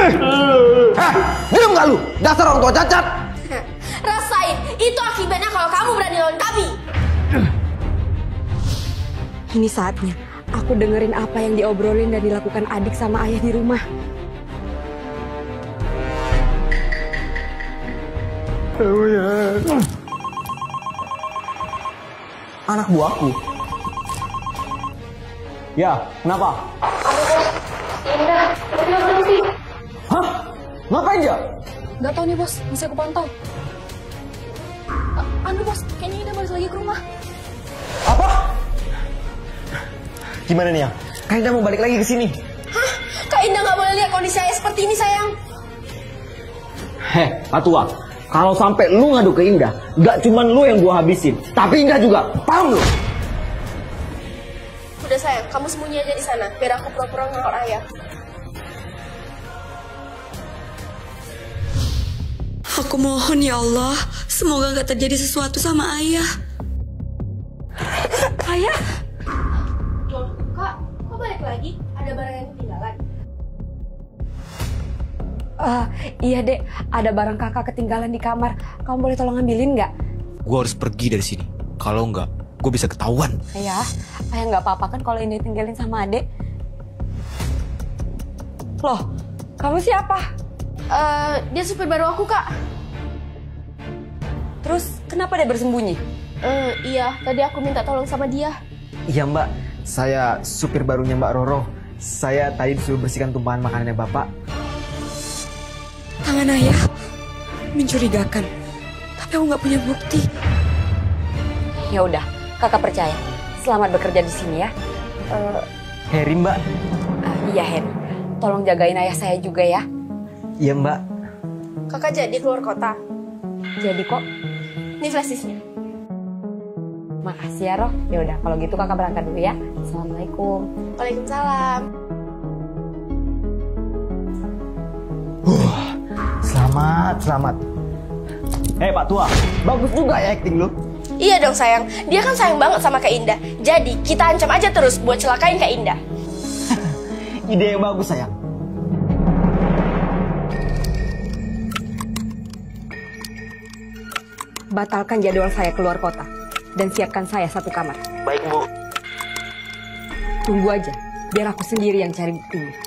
Diam gak lu? Dasar orang tua cacat. Rasain, itu akibatnya kalau kamu berani lawan kami. Ini saatnya aku dengerin apa yang diobrolin dan dilakukan adik sama ayah di rumah. Anak buahku. Ya, kenapa? Indah, udah berhenti. Hah? Ngapain dia? Gak tau nih bos, masih aku pantau. Bos, kayaknya Indah balik lagi ke rumah. Apa? Gimana nih ya? Kak Indah mau balik lagi ke sini. Hah? Kak Indah nggak boleh lihat kondisi saya seperti ini, sayang. Pak Tua, kalau sampai lu ngadu ke Indah, gak cuman lu yang gua habisin, tapi Indah juga. Paham lu? Udah sayang, kamu sembunyi aja di sana, biar aku pura-pura ngelawar ayah. Aku mohon ya Allah, semoga gak terjadi sesuatu sama ayah. Ayah? Loh, Kak, kok balik lagi? Ada barang yang ketinggalan? Iya dek, ada barang kakak ketinggalan di kamar. Kamu boleh tolong ambilin nggak? Gue harus pergi dari sini. Kalau enggak, gue bisa ketahuan. Ayah nggak apa-apa kan kalau ini tinggalin sama adek? Loh, kamu siapa? Dia supir baru aku, Kak. Terus kenapa dia bersembunyi? Iya, tadi aku minta tolong sama dia. Iya Mbak, saya supir barunya Mbak Roro. Saya tadi disuruh bersihkan tumpahan makanannya Bapak. Tangan ayah mencurigakan, tapi aku nggak punya bukti. Ya udah, kakak percaya. Selamat bekerja di sini ya. Heri Mbak. Iya Hen, tolong jagain ayah saya juga ya. Iya Mbak. Kakak jadi keluar kota. Jadi kok. Ini flashdisknya. Makasih ya Roh. Ya udah, kalau gitu kakak berangkat dulu ya. Assalamualaikum. Waalaikumsalam. Selamat. Pak Tua, bagus juga ya acting lu. Iya dong sayang, dia kan sayang banget sama Kak Indah. Jadi kita ancam aja terus buat celakain Kak Indah. Ide yang bagus sayang. Batalkan jadwal saya keluar kota dan siapkan saya satu kamar. Baik Bu. Tunggu aja, biar aku sendiri yang cari buktinya.